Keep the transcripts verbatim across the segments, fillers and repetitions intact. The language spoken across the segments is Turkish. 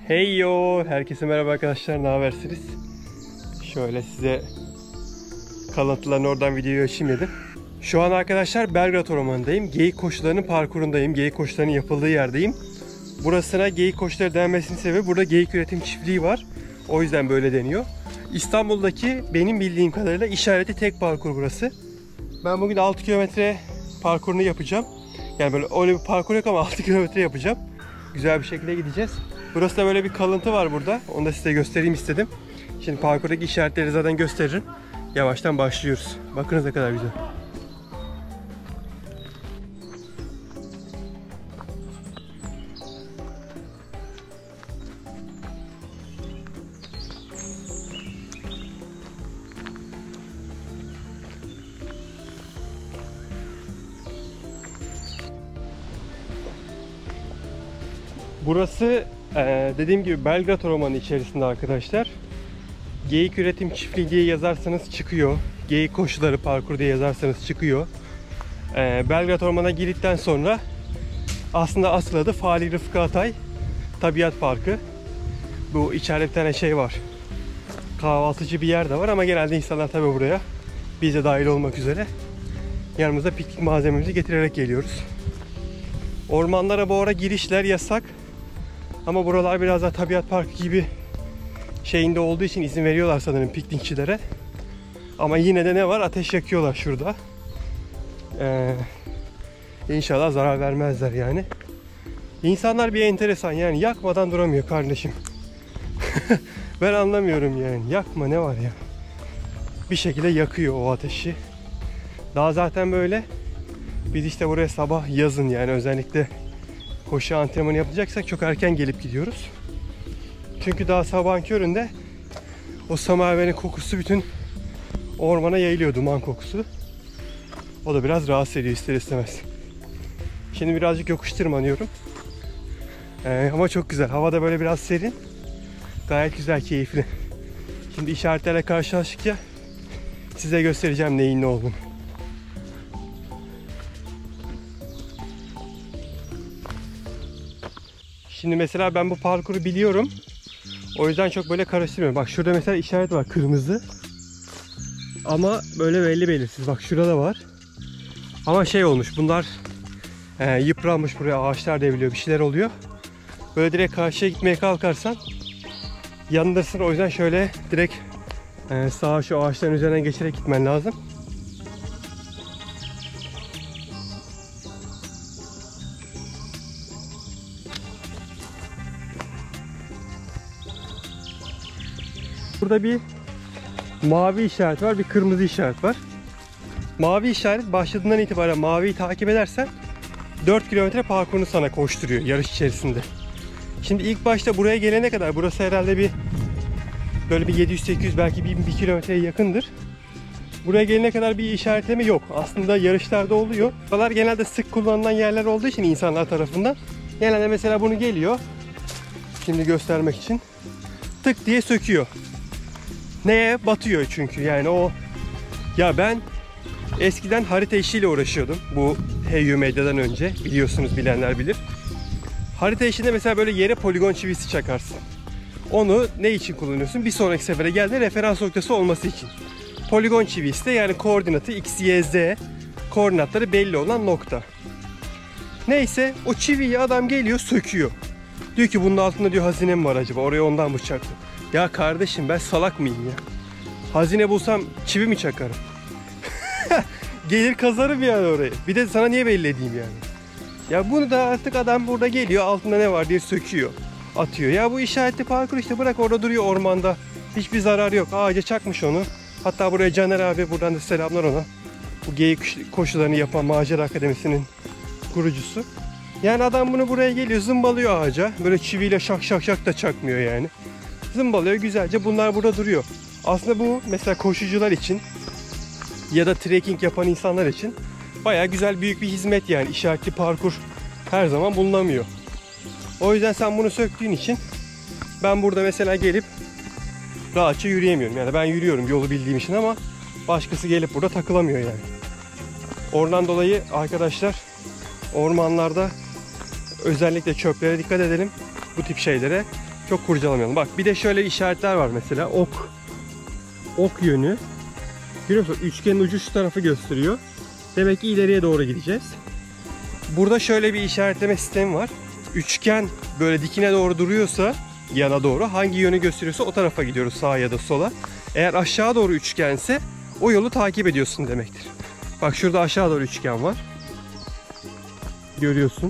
Hey yo, herkese merhaba arkadaşlar, ne habersiniz? Şöyle size kalıntılarını oradan videoyu açayım dedim. Şu an arkadaşlar Belgrad Ormanı'ndayım. Geyik koşularının parkurundayım. Geyik koşularının yapıldığı yerdeyim. Burasına geyik koşuları denmesinin sebebi burada geyik üretim çiftliği var. O yüzden böyle deniyor. İstanbul'daki benim bildiğim kadarıyla işareti tek parkur burası. Ben bugün altı kilometre parkurunu yapacağım. Yani böyle öyle bir parkur yok ama altı kilometre yapacağım. Güzel bir şekilde gideceğiz. Burası da böyle bir kalıntı var burada. Onu da size göstereyim istedim. Şimdi parkurdaki işaretleri zaten gösteririm. Yavaştan başlıyoruz. Bakınız ne kadar güzel. Burası ee, dediğim gibi Belgrad Ormanı içerisinde arkadaşlar. Geyik üretim çiftliği diye yazarsanız çıkıyor. Geyik koşuları parkur diye yazarsanız çıkıyor. Ee, Belgrad Ormanı'na girdikten sonra aslında asıl adı Fali Rıfkı Atay Tabiat Parkı. Bu içeride bir tane şey var. Kahvaltıcı bir yer de var ama genelde insanlar tabi buraya, biz de dahil olmak üzere, yanımızda piknik malzememizi getirerek geliyoruz. Ormanlara bu ara girişler yasak. Ama buralar biraz daha tabiat parkı gibi şeyinde olduğu için izin veriyorlar sanırım piknikçilere. Ama yine de ne var? Ateş yakıyorlar şurada. Ee, İnşallah zarar vermezler yani. İnsanlar bir enteresan yani, yakmadan duramıyor kardeşim. Ben anlamıyorum yani. Yakma, ne var ya? Bir şekilde yakıyor o ateşi. Daha zaten böyle. Biz işte buraya sabah yazın yani özellikle koşu antrenmanı yapacaksak çok erken gelip gidiyoruz. Çünkü daha sabahın köründe o semaverin kokusu bütün ormana yayılıyor, duman kokusu. O da biraz rahatsız ediyor ister istemez. Şimdi birazcık yokuş tırmanıyorum. Ee, ama çok güzel. Havada böyle biraz serin. Gayet güzel, keyifli. Şimdi işaretlerle karşılaştıkça size göstereceğim neyin ne olduğunu. Şimdi mesela ben bu parkuru biliyorum. O yüzden çok böyle karıştırmıyorum. Bak şurada mesela işaret var, kırmızı. Ama böyle belli belirsiz. Bak şurada var. Ama şey olmuş, bunlar e, yıpranmış, buraya ağaçlar devriliyor, bir şeyler oluyor. Böyle direkt karşıya gitmeye kalkarsan yanındasın. O yüzden şöyle direkt e, sağa şu ağaçların üzerinden geçerek gitmen lazım. Burada bir mavi işaret var, bir kırmızı işaret var. Mavi işaret başladığından itibaren maviyi takip edersen dört kilometre parkurunu sana koşturuyor yarış içerisinde. Şimdi ilk başta buraya gelene kadar, burası herhalde bir böyle bir yedi yüz sekiz yüz belki bir, bir kilometreye yakındır. Buraya gelene kadar bir işaretleme yok. Aslında yarışlarda oluyor. Buralar genelde sık kullanılan yerler olduğu için insanlar tarafından. Genelde mesela bunu geliyor. Şimdi göstermek için tık diye söküyor. Neye? Batıyor çünkü yani o. Ya ben eskiden harita işiyle uğraşıyordum. Bu H U Medya'dan önce, biliyorsunuz, bilenler bilir. Harita işinde mesela böyle yere poligon çivisi çakarsın. Onu ne için kullanıyorsun? Bir sonraki sefere geldiğinde referans noktası olması için. Poligon çivisi de yani koordinatı X, Y, Z koordinatları belli olan nokta. Neyse o çiviyi adam geliyor söküyor. Diyor ki bunun altında diyor hazine mi var acaba? Oraya ondan mı çaktı? Ya kardeşim ben salak mıyım ya? Hazine bulsam çivi mi çakarım? Gelir kazarım yani orayı. Bir de sana niye belli edeyim yani? Ya bunu da artık adam burada geliyor, altında ne var diye söküyor, atıyor. Ya bu işaretli parkur işte, bırak orada duruyor ormanda. Hiçbir zarar yok. Ağaca çakmış onu. Hatta buraya Caner abi, buradan da selamlar ona. Bu geyik koşularını yapan Macera Akademisi'nin kurucusu. Yani adam bunu buraya geliyor, zımbalıyor ağaca. Böyle çiviyle şak şak şak da çakmıyor yani. Zımbalıyor güzelce, bunlar burada duruyor. Aslında bu mesela koşucular için ya da trekking yapan insanlar için bayağı güzel, büyük bir hizmet yani. İşaretli parkur her zaman bulunamıyor. O yüzden sen bunu söktüğün için ben burada mesela gelip rahatça yürüyemiyorum. Yani ben yürüyorum yolu bildiğim için ama başkası gelip burada takılamıyor yani. Oradan dolayı arkadaşlar ormanlarda özellikle çöplere dikkat edelim. Bu tip şeylere. Çok kurcalamayalım. Bak bir de şöyle işaretler var mesela. Ok. Ok yönü. Görüyor musun? Üçgenin ucu şu tarafı gösteriyor. Demek ki ileriye doğru gideceğiz. Burada şöyle bir işaretleme sistemi var. Üçgen böyle dikine doğru duruyorsa, yana doğru hangi yönü gösteriyorsa o tarafa gidiyoruz, sağa ya da sola. Eğer aşağı doğru üçgense o yolu takip ediyorsun demektir. Bak şurada aşağı doğru üçgen var. Görüyorsun.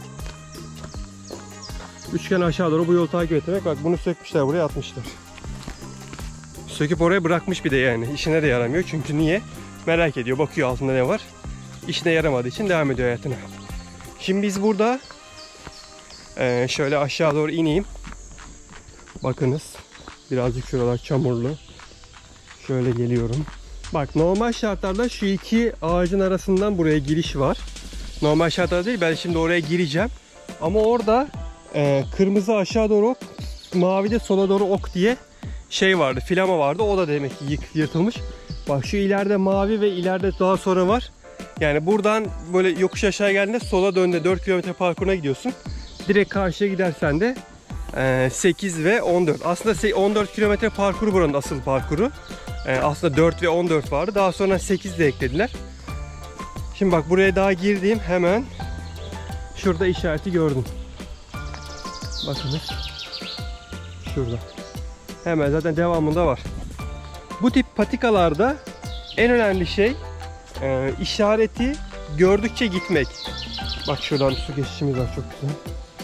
Üçgen aşağı doğru bu yolu takip etmek. Bak bunu sökmüşler, buraya atmışlar. Söküp oraya bırakmış bir de yani. İşine de yaramıyor. Çünkü niye? Merak ediyor. Bakıyor altında ne var. İşine yaramadığı için devam ediyor hayatına. Şimdi biz burada e, şöyle aşağı doğru ineyim. Bakınız. Birazcık şuralar çamurlu. Şöyle geliyorum. Bak normal şartlarda şu iki ağacın arasından buraya giriş var. Normal şartlarda değil. Ben şimdi oraya gireceğim. Ama orada e, kırmızı aşağı doğru ok, mavi de sola doğru ok diye şey vardı. Filama vardı. O da demek ki yırtılmış. Bak şu ileride mavi ve ileride daha sonra var. Yani buradan böyle yokuş aşağı geldiğinde sola dönde dört kilometre parkuruna gidiyorsun. Direkt karşıya gidersen de sekiz ve on dört. Aslında on dört kilometre parkuru buranın asıl parkuru. Aslında dört ve on dört vardı. Daha sonra sekiz de eklediler. Şimdi bak buraya daha girdiğim hemen şurada işareti gördüm. Bakınız. Şurada. Hemen zaten devamında var. Bu tip patikalarda en önemli şey e, işareti gördükçe gitmek. Bak şuradan su geçişimiz var, çok güzel.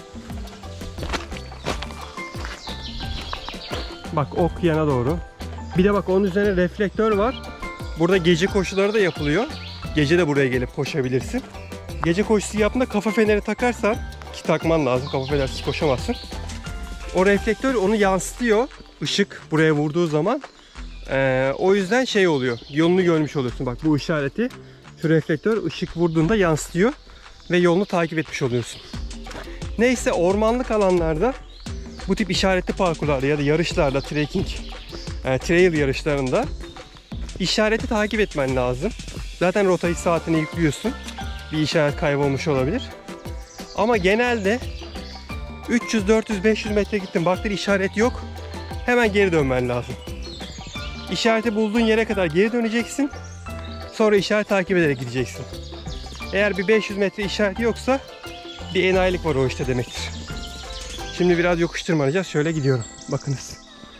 Bak ok yana doğru. Bir de bak onun üzerine reflektör var. Burada gece koşuları da yapılıyor. Gece de buraya gelip koşabilirsin. Gece koşusu yaptığında kafa feneri takarsan, ki takman lazım, kafa fenersiz koşamazsın. O reflektör onu yansıtıyor. Işık buraya vurduğu zaman. Ee, o yüzden şey oluyor. Yolunu görmüş oluyorsun. Bak bu işareti, şu reflektör ışık vurduğunda yansıtıyor. Ve yolunu takip etmiş oluyorsun. Neyse ormanlık alanlarda bu tip işaretli parkurlarda ya da yarışlarda, trekking, e, trail yarışlarında işareti takip etmen lazım. Zaten rotayı saatine yüklüyorsun. Bir işaret kaybolmuş olabilir. Ama genelde üç yüz, dört yüz, beş yüz metre gittin, baktın işaret yok. Hemen geri dönmen lazım. İşareti bulduğun yere kadar geri döneceksin. Sonra işaret takip ederek gideceksin. Eğer bir beş yüz metre işareti yoksa bir enayilik var o işte demektir. Şimdi biraz yokuş tırmanacağız. Şöyle gidiyorum. Bakınız.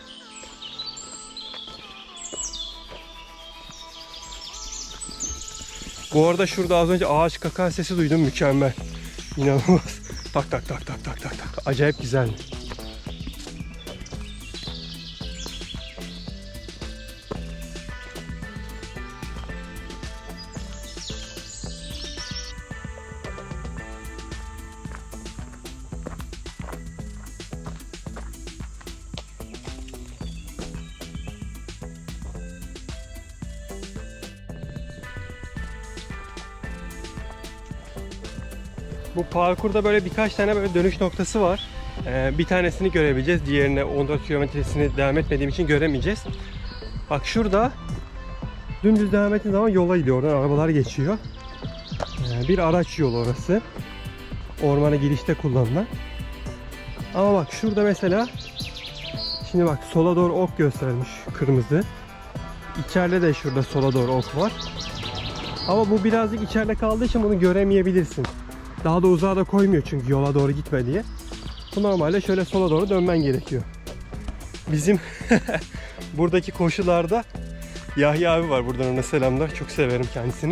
Bu arada şurada az önce ağaç kakan sesi duydum. Mükemmel. İnanılmaz. Tak tak tak tak tak tak tak. Acayip güzel. Bu parkurda böyle birkaç tane böyle dönüş noktası var. Ee, bir tanesini görebileceğiz. Diğerine on dört kilometresini devam etmediğim için göremeyeceğiz. Bak şurada dümdüz devam ettiğin zaman yola gidiyor. Oradan arabalar geçiyor. Ee, bir araç yolu orası. Ormana girişte kullanılan. Ama bak şurada mesela, şimdi bak sola doğru ok göstermiş kırmızı. İçeride de şurada sola doğru ok var. Ama bu birazcık içeride kaldığı için bunu göremeyebilirsin. Daha da uzağa da koymuyor çünkü yola doğru gitme diye. Bu normalde şöyle sola doğru dönmen gerekiyor. Bizim buradaki koşularda Yahya abi var, buradan ona selamlar. Çok severim kendisini.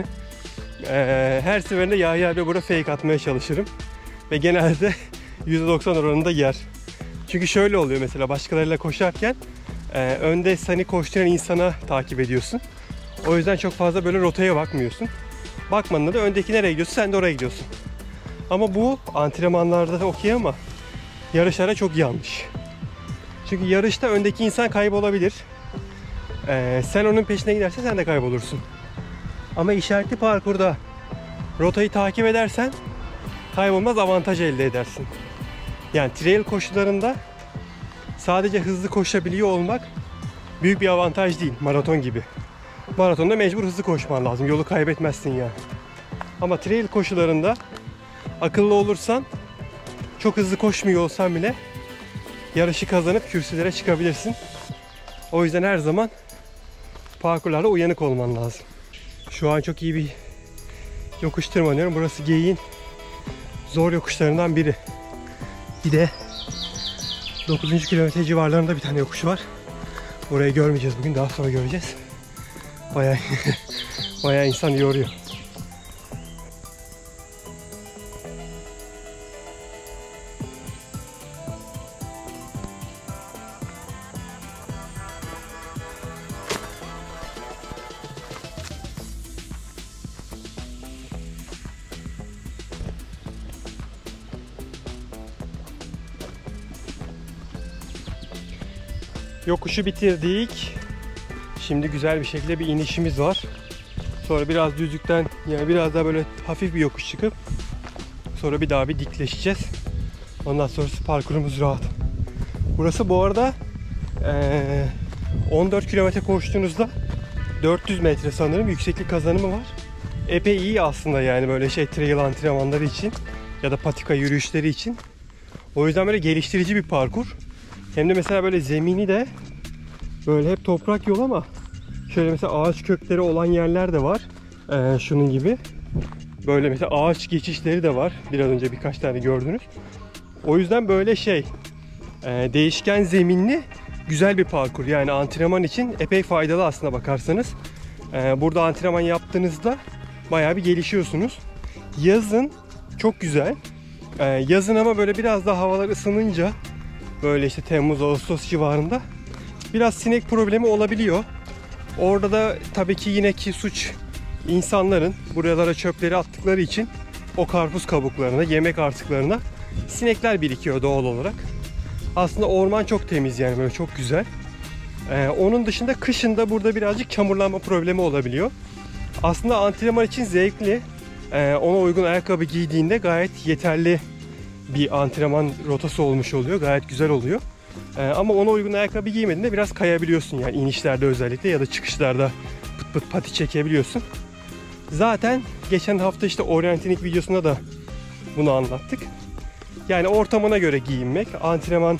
Ee, her seferinde Yahya abi burada fake atmaya çalışırım. Ve genelde yüzde doksan oranında yer. Çünkü şöyle oluyor mesela, başkalarıyla koşarken e, önde seni koşturan insana takip ediyorsun. O yüzden çok fazla böyle rotaya bakmıyorsun. Bakmadığında da öndeki nereye gidiyorsa sen de oraya gidiyorsun. Ama bu antrenmanlarda da okey ama yarışlara çok yanlış. Çünkü yarışta öndeki insan kaybolabilir. Ee, sen onun peşine gidersen sen de kaybolursun. Ama işaretli parkurda rotayı takip edersen kaybolmaz, avantaj elde edersin. Yani trail koşularında sadece hızlı koşabiliyor olmak büyük bir avantaj değil, maraton gibi. Maratonda mecbur hızlı koşman lazım, yolu kaybetmezsin yani. Ama trail koşularında akıllı olursan, çok hızlı koşmuyor olsan bile yarışı kazanıp kürsülere çıkabilirsin. O yüzden her zaman parkurlara uyanık olman lazım. Şu an çok iyi bir yokuş tırmanıyorum. Burası Geyik'in zor yokuşlarından biri. Bir de dokuzuncu kilometre civarlarında bir tane yokuş var. Burayı görmeyeceğiz bugün, daha sonra göreceğiz. Bayağı bayağı insan yoruyor. Yokuşu bitirdik. Şimdi güzel bir şekilde bir inişimiz var. Sonra biraz düzlükten, yani biraz daha böyle hafif bir yokuş çıkıp sonra bir daha bir dikleşeceğiz. Ondan sonrası parkurumuz rahat. Burası bu arada on dört kilometre koştuğunuzda dört yüz metre sanırım yükseklik kazanımı var. Epey iyi aslında, yani böyle şey trail antrenmanları için ya da patika yürüyüşleri için. O yüzden böyle geliştirici bir parkur. Hem de mesela böyle zemini de böyle hep toprak yol ama şöyle mesela ağaç kökleri olan yerler de var. Ee, şunun gibi. Böyle mesela ağaç geçişleri de var. Biraz önce birkaç tane gördünüz. O yüzden böyle şey e, değişken zeminli güzel bir parkur. Yani antrenman için epey faydalı aslına bakarsanız. Ee, burada antrenman yaptığınızda bayağı bir gelişiyorsunuz. Yazın çok güzel. Ee, yazın ama böyle biraz daha havalar ısınınca, böyle işte Temmuz Ağustos civarında biraz sinek problemi olabiliyor. Orada da tabii ki yine ki suç insanların buralara çöpleri attıkları için o karpuz kabuklarına, yemek artıklarına sinekler birikiyor doğal olarak. Aslında orman çok temiz, yani böyle çok güzel. Ee, onun dışında kışın da burada birazcık çamurlanma problemi olabiliyor. Aslında antrenman için zevkli. Ee, ona uygun ayakkabı giydiğinde gayet yeterli bir antrenman rotası olmuş oluyor. Gayet güzel oluyor. Ee, ama ona uygun ayakkabı giymediğinde biraz kayabiliyorsun, yani inişlerde özellikle ya da çıkışlarda pıt pıt pati çekebiliyorsun. Zaten geçen hafta işte Orientinik videosunda da bunu anlattık. Yani ortamına göre giyinmek, antrenman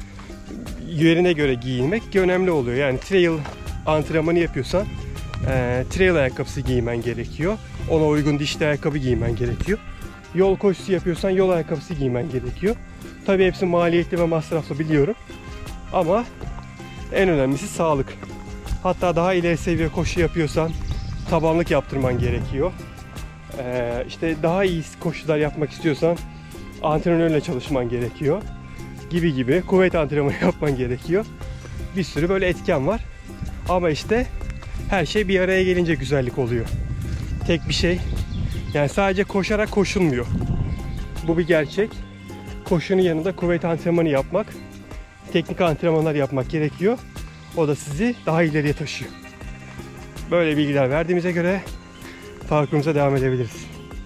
yerine göre giyinmek önemli oluyor. Yani trail antrenmanı yapıyorsan e, trail ayakkabısı giymen gerekiyor. Ona uygun dişli ayakkabı giymen gerekiyor. Yol koşusu yapıyorsan yol ayakkabısı giymen gerekiyor. Tabii hepsi maliyetli ve masraflı, biliyorum. Ama en önemlisi sağlık. Hatta daha ileri seviye koşu yapıyorsan tabanlık yaptırman gerekiyor. Ee, işte daha iyi koşular yapmak istiyorsan antrenörle çalışman gerekiyor. Gibi gibi kuvvet antrenmanı yapman gerekiyor. Bir sürü böyle etken var. Ama işte her şey bir araya gelince güzellik oluyor. Tek bir şey, yani sadece koşarak koşulmuyor. Bu bir gerçek. Koşunun yanında kuvvet antrenmanı yapmak, teknik antrenmanlar yapmak gerekiyor. O da sizi daha ileriye taşıyor. Böyle bilgiler verdiğimize göre parkurumuza devam edebiliriz.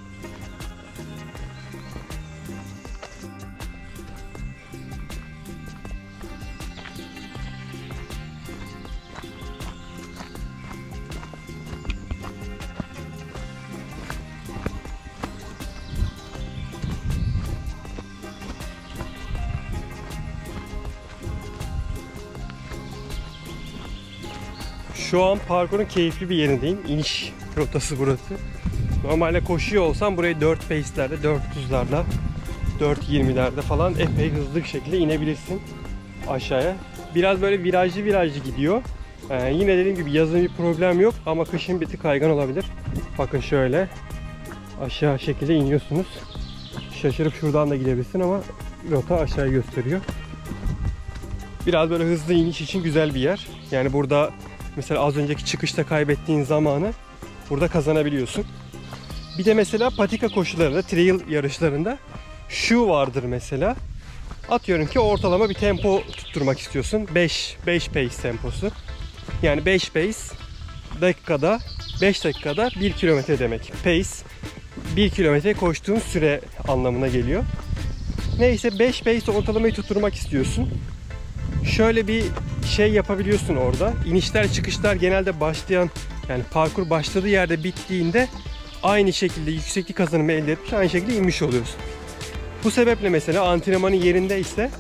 Şu an parkurun keyifli bir yerindeyim. İniş rotası burası. Normalde koşuyor olsam burayı dört pace'lerde, dört otuzlarda, dört yirmilerde falan epey hızlı bir şekilde inebilirsin aşağıya. Biraz böyle virajlı virajlı gidiyor. Ee, yine dediğim gibi yazın bir problem yok ama kışın bir tık kaygan olabilir. Bakın şöyle aşağı şekilde iniyorsunuz. Şaşırıp şuradan da gidebilirsin ama rota aşağıya gösteriyor. Biraz böyle hızlı iniş için güzel bir yer. Yani burada mesela az önceki çıkışta kaybettiğin zamanı burada kazanabiliyorsun. Bir de mesela patika koşularında, trail yarışlarında şu vardır mesela. Atıyorum ki ortalama bir tempo tutturmak istiyorsun. beş beş pace temposu. Yani beş pace dakikada, beş dakikada bir kilometre demek. Pace bir kilometre koştuğun süre anlamına geliyor. Neyse beş pace ortalamayı tutturmak istiyorsun. Şöyle bir şey yapabiliyorsun orada. İnişler çıkışlar genelde başlayan, yani parkur başladığı yerde bittiğinde aynı şekilde yükseklik kazanımı elde etmiş, aynı şekilde inmiş oluyorsun. Bu sebeple mesela antrenmanın yerinde ise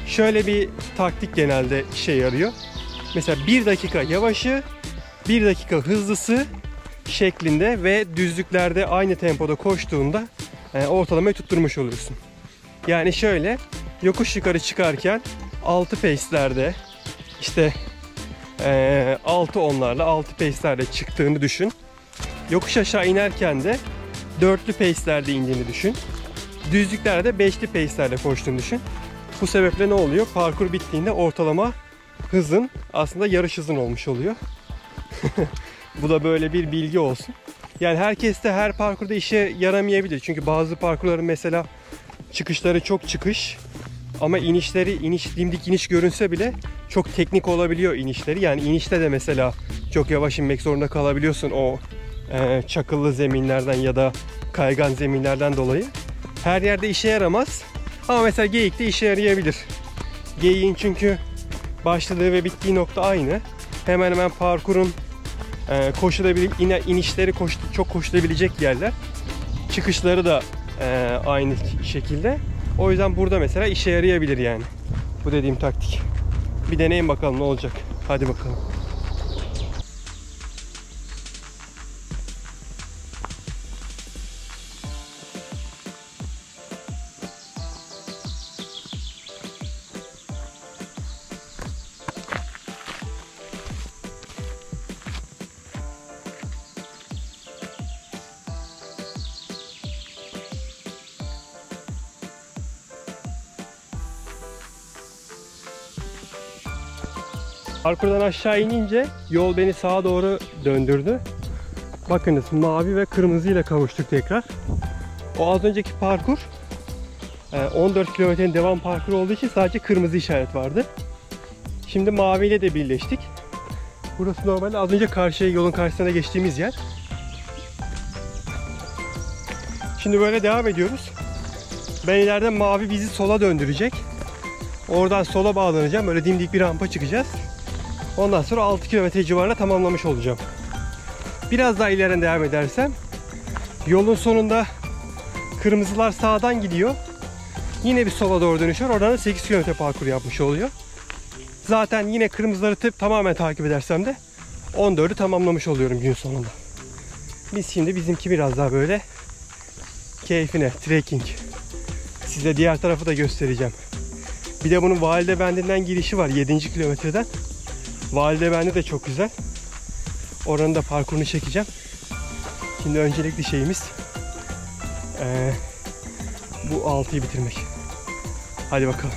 şöyle bir taktik genelde işe yarıyor. Mesela bir dakika yavaşı, bir dakika hızlısı şeklinde ve düzlüklerde aynı tempoda koştuğunda e, ortalamayı tutturmuş oluyorsun. Yani şöyle, yokuş yukarı çıkarken altı pace'lerde işte e, altı onlarla, altı pace'lerle çıktığını düşün. Yokuş aşağı inerken de dörtlü pace'lerde indiğini düşün. Düzlüklerde beşli pace'lerle koştuğunu düşün. Bu sebeple ne oluyor? Parkur bittiğinde ortalama hızın aslında yarış hızın olmuş oluyor. Bu da böyle bir bilgi olsun. Yani herkes de her parkurda işe yaramayabilir. Çünkü bazı parkurların mesela çıkışları çok çıkış ama inişleri, iniş dimdik iniş görünse bile çok teknik olabiliyor inişleri. Yani inişte de mesela çok yavaş inmek zorunda kalabiliyorsun o e, çakıllı zeminlerden ya da kaygan zeminlerden dolayı. Her yerde işe yaramaz. Ama mesela Geyik'te işe yarayabilir. Geyik'in çünkü başladığı ve bittiği nokta aynı. Hemen hemen parkurun e, koşulabil ine, inişleri koş, çok koşulabilecek yerler. Çıkışları da e, aynı şekilde. O yüzden burada mesela işe yarayabilir yani. Bu dediğim taktik. Bir deneyin bakalım ne olacak. Hadi bakalım. Parkurdan aşağı inince yol beni sağa doğru döndürdü. Bakınız mavi ve kırmızı ile kavuştuk tekrar. O az önceki parkur on dört kilometrenin devam parkuru olduğu için sadece kırmızı işaret vardı. Şimdi mavi ile de birleştik. Burası normalde az önce karşıya yolun karşısına geçtiğimiz yer. Şimdi böyle devam ediyoruz. Ben ileride mavi bizi sola döndürecek. Oradan sola bağlanacağım. Böyle dimdik bir rampa çıkacağız. Ondan sonra altı kilometre civarında tamamlamış olacağım. Biraz daha ileriden devam edersem yolun sonunda kırmızılar sağdan gidiyor. Yine bir sola doğru dönüş var. Oradan da sekiz kilometre parkur yapmış oluyor. Zaten yine kırmızıları tıp tamamen takip edersem de on dördü tamamlamış oluyorum gün sonunda. Biz şimdi bizimki biraz daha böyle keyfine, trekking. Size diğer tarafı da göstereceğim. Bir de bunun Validebendi'nden girişi var yedinci kilometreden. Validebendi de çok güzel. Oranın da parkurunu çekeceğim. Şimdi öncelikli şeyimiz ee, bu altıyı bitirmek. Hadi bakalım.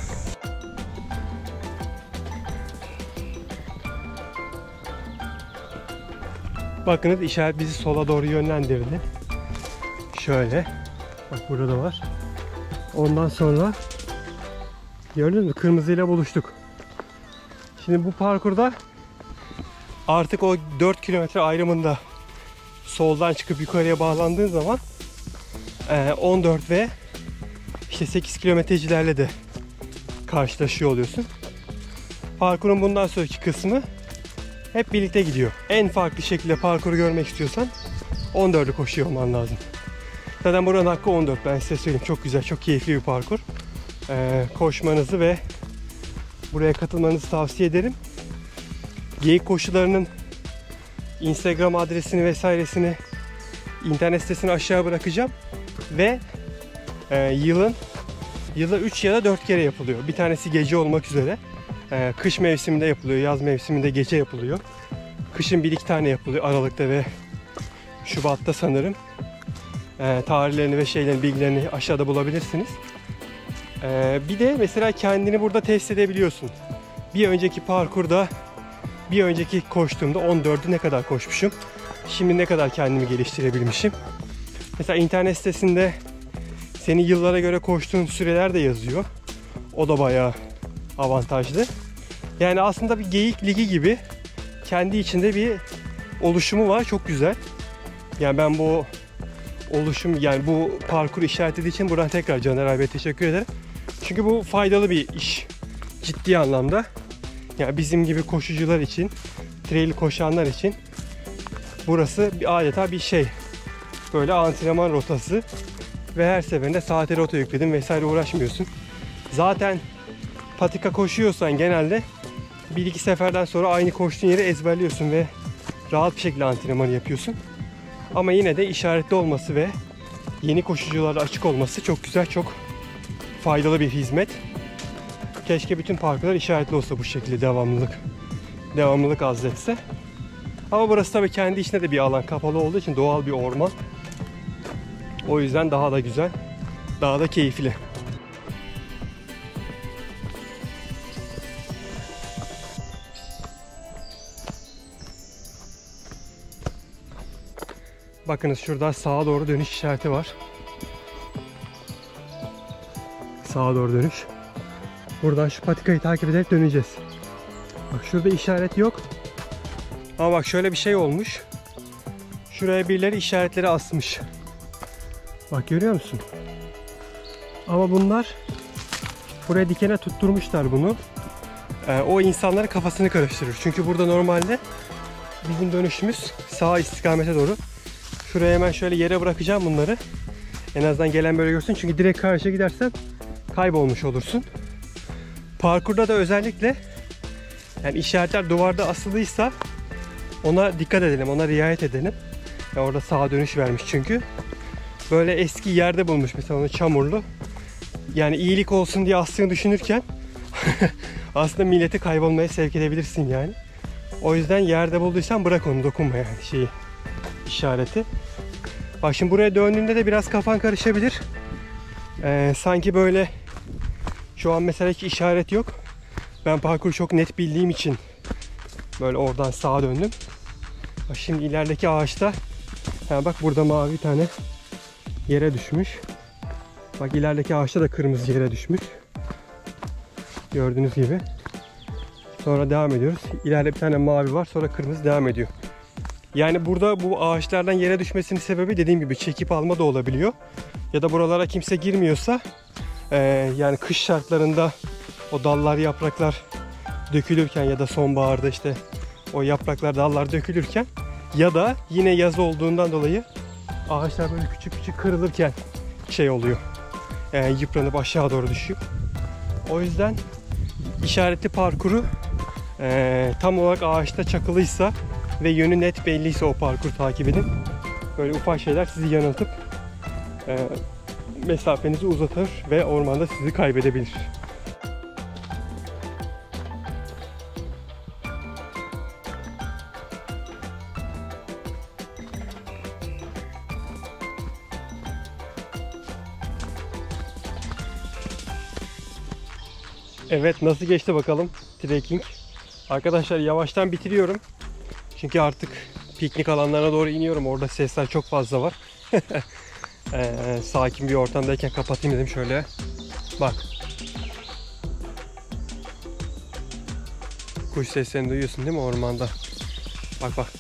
Bakınız işaret bizi sola doğru yönlendirdi. Şöyle. Bak burada da var. Ondan sonra gördünüz mü? Kırmızıyla buluştuk. Şimdi bu parkurda artık o dört kilometre ayrımında soldan çıkıp yukarıya bağlandığın zaman on dört ve işte sekiz kilometrecilerle de karşılaşıyor oluyorsun. Parkurun bundan sonraki kısmı hep birlikte gidiyor. En farklı şekilde parkuru görmek istiyorsan on dördü koşuyor olman lazım. Zaten buranın hakkı on dört, ben size söyleyeyim. Çok güzel, çok keyifli bir parkur. Ee, koşmanızı ve buraya katılmanızı tavsiye ederim. Geyik koşularının Instagram adresini vesairesini, internet sitesini aşağı bırakacağım. Ve e, yılın yıla üç ya da dört kere yapılıyor. Bir tanesi gece olmak üzere. E, kış mevsiminde yapılıyor, yaz mevsiminde gece yapılıyor. Kışın bir iki tane yapılıyor Aralık'ta ve Şubat'ta sanırım. E, tarihlerini ve şeylerin bilgilerini aşağıda bulabilirsiniz. E, bir de mesela kendini burada test edebiliyorsun. Bir önceki parkurda, bir önceki koştuğumda on dördü ne kadar koşmuşum, şimdi ne kadar kendimi geliştirebilmişim. Mesela internet sitesinde senin yıllara göre koştuğun süreler de yazıyor. O da bayağı avantajlı. Yani aslında bir geyik ligi gibi kendi içinde bir oluşumu var. Çok güzel. Yani ben bu oluşum, yani bu parkur işaretlediği için buradan tekrar Caner abiye teşekkür ederim. Çünkü bu faydalı bir iş. Ciddi anlamda. Yani bizim gibi koşucular için, trail koşanlar için burası bir adeta bir şey. Böyle antrenman rotası ve her seferinde saate rota yükledim vesaire uğraşmıyorsun. Zaten patika koşuyorsan genelde bir iki seferden sonra aynı koştuğun yeri ezberliyorsun ve rahat bir şekilde antrenmanı yapıyorsun. Ama yine de işaretli olması ve yeni koşuculara açık olması çok güzel, çok faydalı bir hizmet. Keşke bütün parkurlar işaretli olsa bu şekilde, devamlılık. Devamlılık az etse. Ama burası tabii kendi içinde de bir alan, kapalı olduğu için doğal bir orman. O yüzden daha da güzel, daha da keyifli. Bakınız şurada sağa doğru dönüş işareti var. Sağa doğru dönüş. Buradan şu patikayı takip ederek döneceğiz. Bak şurada işaret yok. Ama bak şöyle bir şey olmuş. Şuraya birileri işaretleri asmış. Bak görüyor musun? Ama bunlar buraya dikene tutturmuşlar bunu. Ee, o insanların kafasını karıştırır. Çünkü burada normalde bizim dönüşümüz sağ istikamete doğru. Şuraya hemen şöyle yere bırakacağım bunları. En azından gelen böyle görsün. Çünkü direkt karşıya gidersen kaybolmuş olursun. Parkurda da özellikle yani işaretler duvarda asılıysa ona dikkat edelim, ona riayet edelim. Ya orada sağa dönüş vermiş çünkü. Böyle eski yerde bulmuş mesela onu, çamurlu. Yani iyilik olsun diye astığını düşünürken aslında milleti kaybolmaya sevk edebilirsin yani. O yüzden yerde bulduysan bırak onu, dokunma yani şeyi, işareti. Bak şimdi buraya döndüğünde de biraz kafan karışabilir. Ee, sanki böyle şu an mesela hiç işaret yok. Ben parkuru çok net bildiğim için böyle oradan sağa döndüm. Bak şimdi ilerideki ağaçta, ha bak burada mavi bir tane yere düşmüş. Bak ilerideki ağaçta da kırmızı yere düşmüş. Gördüğünüz gibi. Sonra devam ediyoruz. İleride bir tane mavi var, sonra kırmızı devam ediyor. Yani burada bu ağaçlardan yere düşmesinin sebebi dediğim gibi çekip alma da olabiliyor. Ya da buralara kimse girmiyorsa e, yani kış şartlarında o dallar, yapraklar dökülürken ya da sonbaharda işte o yapraklar, dallar dökülürken ya da yine yaz olduğundan dolayı ağaçlar böyle küçük küçük kırılırken şey oluyor. E, yıpranıp aşağı doğru düşüyor. O yüzden işaretli parkuru e, tam olarak ağaçta çakılıysa ve yönü net belliyse o parkuru takip edin. Böyle ufak şeyler sizi yanıltıp e, mesafenizi uzatır ve ormanda sizi kaybedebilir. Evet, nasıl geçti bakalım trekking? Arkadaşlar yavaştan bitiriyorum. Çünkü artık piknik alanlarına doğru iniyorum. Orada sesler çok fazla var. ee, sakin bir ortamdayken kapatayım dedim şöyle. Bak. Kuş seslerini duyuyorsun değil mi ormanda? Bak bak.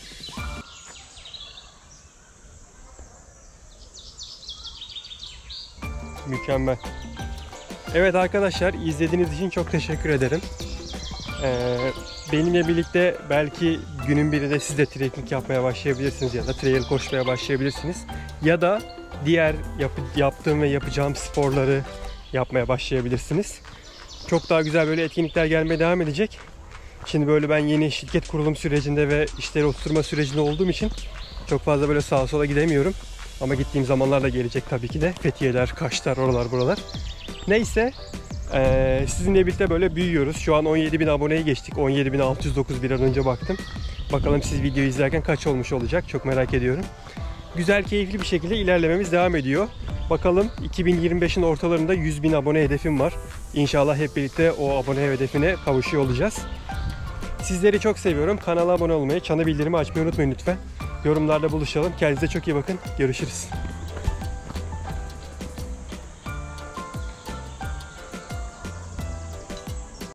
Mükemmel. Evet arkadaşlar, izlediğiniz için çok teşekkür ederim. Ee, benimle birlikte belki günün birinde siz de trekking yapmaya başlayabilirsiniz ya da trail koşmaya başlayabilirsiniz. Ya da diğer yap yaptığım ve yapacağım sporları yapmaya başlayabilirsiniz. Çok daha güzel böyle etkinlikler gelmeye devam edecek. Şimdi böyle ben yeni şirket kurulum sürecinde ve işleri oturtma sürecinde olduğum için çok fazla böyle sağa sola gidemiyorum. Ama gittiğim zamanlar da gelecek tabii ki de. Fethiye'ler, Kaşlar, oralar buralar. Neyse, ee, sizinle birlikte böyle büyüyoruz. Şu an on yedi bin aboneye geçtik. on yedi bin altı yüz dokuz bir an önce baktım. Bakalım siz videoyu izlerken kaç olmuş olacak, çok merak ediyorum. Güzel, keyifli bir şekilde ilerlememiz devam ediyor. Bakalım iki bin yirmi beşin ortalarında yüz bin abone hedefim var. İnşallah hep birlikte o abone hedefine kavuşuyor olacağız. Sizleri çok seviyorum. Kanala abone olmayı, çana bildirimi açmayı unutmayın lütfen. Yorumlarda buluşalım. Kendinize çok iyi bakın. Görüşürüz.